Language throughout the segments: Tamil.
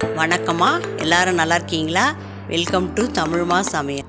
வணக்கம்மா, எல்லாரும் நல்லா இருக்கீங்களா? வெல்கம் டு தமிழ்மா சமையல்.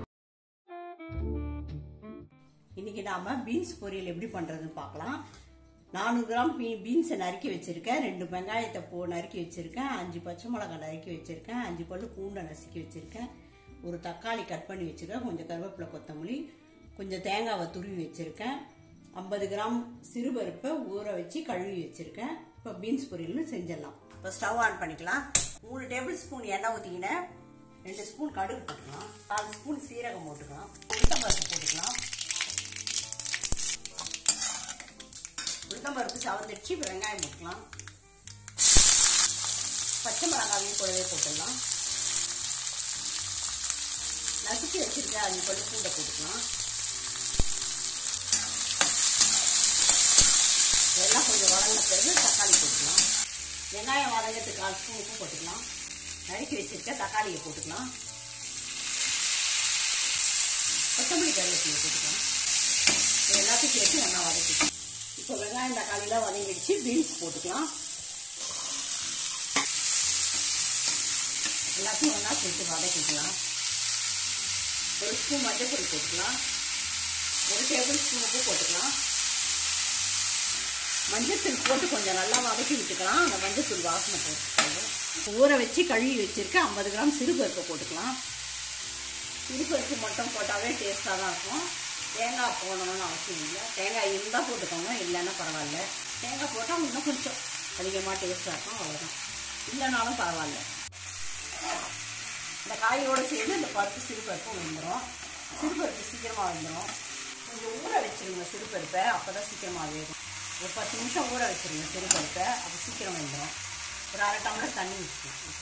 இன்னைக்கு நாம பீன்ஸ் பொரியல் எப்படி பண்றதுன்னு பார்க்கலாம். 400 கிராம் பீன்ஸை நறுக்கி வச்சிருக்கேன், 2 வெங்காயத்தை நறுக்கி வச்சிருக்கேன், 5 பச்சை மிளகாய் நறுக்கி வச்சிருக்கேன், 5 பல்லு பூண்டை நசுக்கி வச்சிருக்கேன், ஒரு தக்காளி கட் பண்ணி வச்சிருக்கேன், கொஞ்சம் கருவேப்பிலை கொத்தமல்லி, கொஞ்சம் தேங்காவை துருவி வச்சிருக்கேன், 50 கிராம் சிறுபருப்பை ஊற வச்சு கழுவி வச்சிருக்கேன். இப்போ பீன்ஸ் பொரியல்னு செஞ்சிடலாம். இப்போ ஸ்டவ் ஆன் பண்ணிக்கலாம். 3 டேபிள் ஸ்பூன் எண்ணெய் ஊற்றிக்கினேன், 2 ஸ்பூன் கடுகு போட்டுக்கலாம், 4 ஸ்பூன் சீரகம் போட்டுக்கலாம், உளுத்தம்பருப்பு போட்டுக்கலாம். உளுத்தம்பருப்பு சவந்துடுச்சு. இப்போ வெங்காயம் போட்டுக்கலாம், பச்சை மிளகாவையும் கூடவே போட்டுடலாம், நசுக்கி வச்சிருக்க 5 பல்லு பூண்டை போட்டுக்கலாம். இதெல்லாம் கொஞ்சம் வதங்கின பிறகு தக்காளி போட்டுக்கலாம். வெங்காயம் வதங்கிறதுக்கு 1/4 ஸ்பூன் உப்பு போட்டுக்கலாம், நறுக்கி வச்சிருக்க தக்காளியை போட்டுக்கலாம், கொத்தமல்லி கருவேப்பிலையை போட்டுக்கலாம். இது எல்லாத்தையும் சேர்த்து நல்லா வதக்கிக்கலாம். இப்போ வெங்காயம் தக்காளிலாம் வதங்கிடுச்சு. பீன்ஸ் போட்டுக்கலாம். எல்லாத்தையும் ஒன்றா சேர்த்து வதக்கிக்கலாம். 1 ஸ்பூன் மஞ்சள் போட்டுக்கலாம், 1 டேபிள் ஸ்பூன் உப்பு போட்டுக்கலாம். மஞ்சத்தூள் போட்டு கொஞ்சம் நல்லா வதக்கி விட்டுக்கலாம். அந்த மஞ்சத்தூள் வாசனை போட்டுக்கலாம். ஊற வச்சு கழுவி வச்சிருக்க 50 கிராம் சிறுபருப்பை போட்டுக்கலாம். சிறுபருப்பு மட்டும் போட்டாவே டேஸ்ட்டாக தான் இருக்கும். தேங்காய் போடணும்னு அவசியம் இல்லை. தேங்காய் இருந்தால் போட்டுக்கோங்க, இல்லைன்னா பரவாயில்ல. தேங்காய் போட்டால் இன்னும் கொஞ்சம் அதிகமாக டேஸ்ட்டாக இருக்கும், அவ்வளோதான். இல்லைனாலும் பரவாயில்ல. இந்த காயோடு சேர்ந்து இந்த சிறுபருப்பும் வந்துடும். சிறுபருப்பு சீக்கிரமாக வந்துடும். கொஞ்சம் ஊற வச்சுருங்க சிறுபருப்பை, அப்போ தான் சீக்கிரமாக வேகும். ஒரு 10 நிமிஷம் ஊற வச்சுருங்க சிறுபருப்பை, அப்போ சீக்கிரம் வந்துடும். ஒரு 1/2 டம்ளர் தண்ணி ஊற்றிக்கலாம்.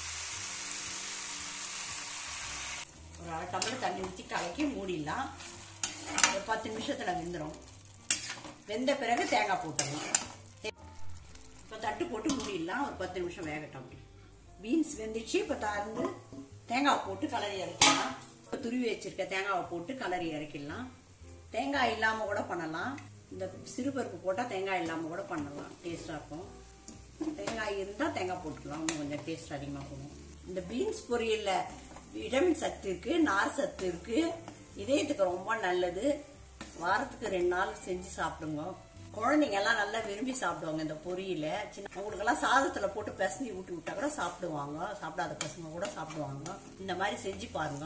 ஒரு 1/2 டம்ளர் தண்ணி ஊற்றி கலக்கி மூடிடலாம். ஒரு 10 நிமிஷத்தில் வெந்துடும். வெந்த பிறகு தேங்காய் போட்டுடலாம். இப்போ தட்டு போட்டு மூடிடலாம். ஒரு 10 நிமிஷம் வேகட்டும். அப்படி பீன்ஸ் வெந்துச்சு. இப்போ தாழ்ந்து தேங்காய் போட்டு கலரி இறக்கிடலாம். இப்போ துருவி வச்சிருக்க தேங்காவை போட்டு கலரி இறக்கிடலாம். தேங்காய் இல்லாமல் கூட பண்ணலாம். இந்த சிறுபருப்பு போட்டால் தேங்காய் இல்லாமல் கூட பண்ணலாம், டேஸ்ட்டாக இருக்கும். தேங்காய் இருந்தால் தேங்காய் போட்டுக்கலாம், இன்னும் கொஞ்சம் டேஸ்ட் அதிகமாக போகும். இந்த பீன்ஸ் பொரியலில் விட்டமின் சத்து இருக்குது, நார் சத்து இருக்குது, இதயத்துக்கு ரொம்ப நல்லது. வாரத்துக்கு 2 நாள் செஞ்சு சாப்பிடுங்க. குழந்தைங்கெல்லாம் நல்லா விரும்பி சாப்பிடுவாங்க இந்த பொரியல. அவங்களுக்கெல்லாம் சாதத்தில் போட்டு பிசைஞ்சு ஊட்டி விட்டா கூட சாப்பிடுவாங்க. சாப்பிடாத பசங்க கூட சாப்பிடுவாங்க. இந்த மாதிரி செஞ்சு பாருங்க.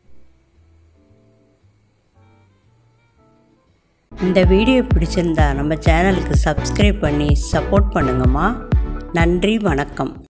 இந்த வீடியோ பிடிச்சிருந்தா நம்ம சேனலுக்கு சப்ஸ்கிரைப் பண்ணி சப்போர்ட் பண்ணுங்கம்மா. நன்றி, வணக்கம்.